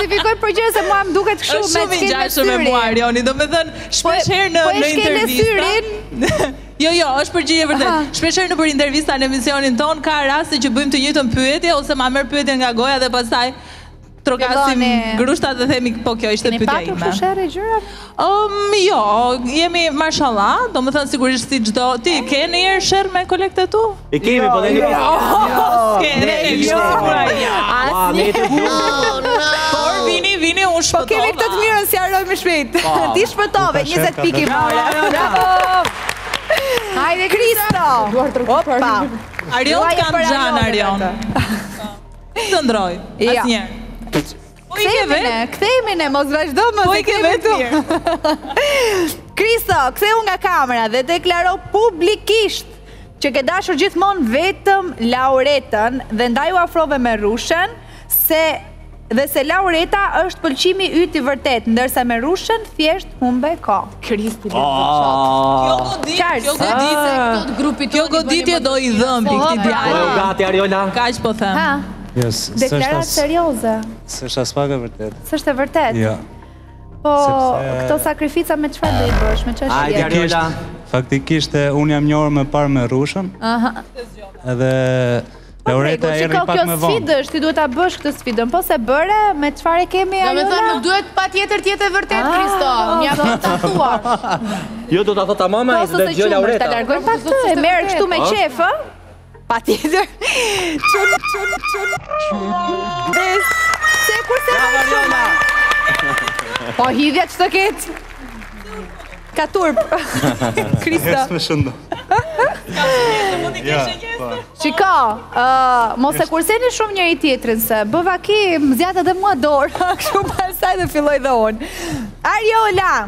klasifikoj për gjë se mua më duket kështu me shumë i ngjashëm me mua Arioni, domethënë shpesh herë në intervista. Jo, është përgjigje vërtet. Shpesh herë nëpër intervista në emisionin ton ka raste që bëjmë të njëjtën pyetje ose ma merr pyetjen nga goja dhe pastaj trokasim grushtat dhe themi po kjo ishte pyetja ime. Ne patur sherrë gjëra? Jo, jemi mashallah, domethënë sigurisht si çdo ti ke ndonjëherë sherr me kolegët tu? E kemi, po ne Por vini unë shpëtova. Po kemi këtë të mirën si harrojmë shpejt. Ti shpëtove 20 pikë more. Bravo! Hajde Kristo! Opa! Arion kanë xhan Arion. Të ndroj, asnjëherë. Kthehemi ne, mos vazhdo më. Po i ke vetë mirë. Kristo, ktheu nga kamera dhe deklaro publikisht që ke dashur gjithmonë vetëm Lauretën dhe ndaj u afrove me Rushën dhe se Laureta është pëlqimi yt i vërtet, ndërsa me Rushën thjesht humbe kohë. Kristi le të qatë. Kjo goditje do i dhëmbi këtij djalë. Gati Ariola. Kaq po them. Deklarat serioze. S'është as pak e vërtet. S'është e vërtet? Jo. Po, këto sakrifica me çfarë do i bësh, me çfarë Hajde Ariola. Faktikisht unë jam njohur më parë me Rushën. Edhe Laureta erdhi pak më vonë. Kjo sfidë është, ti duhet ta bësh këtë sfidën, po se bëre, me çfarë kemi Ariola? Domethënë nuk duhet patjetër të jetë e vërtet Kristo. Mja do ta thuar. Jo do ta thotë mama se do dëgjoj Laureta. Ta largojmë pak këtë, e merr kështu me qef, ë? Patjetër. Se kurse Ariola. Po hidhja ç'të ketë? Ka turp. Kristo. Më shëndo. Shiko, mos e kurseni shumë njëri tjetrin se bëva ki, më zjatë edhe mua dorë, kështu pasaj dhe filloj dhe unë. Ariola!